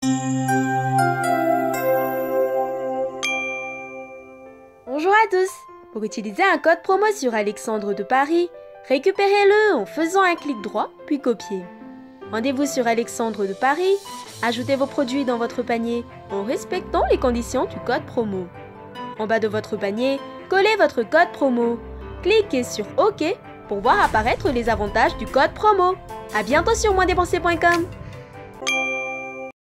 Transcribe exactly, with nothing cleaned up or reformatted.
Bonjour à tous! Pour utiliser un code promo sur Alexandre de Paris, récupérez-le en faisant un clic droit puis copier. Rendez-vous sur Alexandre de Paris, ajoutez vos produits dans votre panier en respectant les conditions du code promo. En bas de votre panier, collez votre code promo. Cliquez sur OK pour voir apparaître les avantages du code promo. À bientôt sur moins dépenser point com.